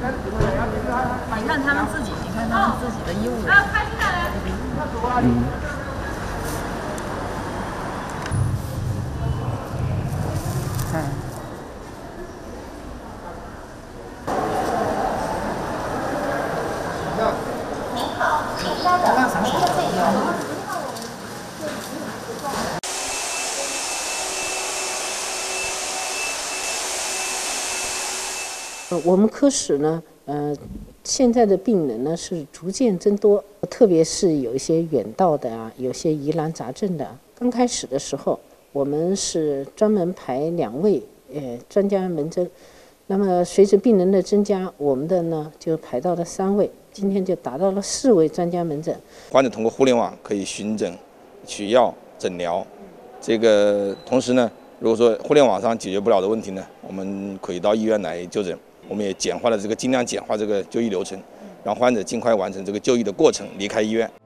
你看他们自己，你看他们自己的医务人员。 我们科室呢，现在的病人呢是逐渐增多，特别是有一些远道的啊，有些疑难杂症的。刚开始的时候，我们是专门排2位专家门诊，那么随着病人的增加，我们的呢就排到了3位，今天就达到了4位专家门诊。 患者通过互联网可以询诊、取药、诊疗，这个同时呢，如果说互联网上解决不了的问题呢，我们可以到医院来就诊。我们也尽量简化这个就医流程，让患者尽快完成这个就医的过程，离开医院。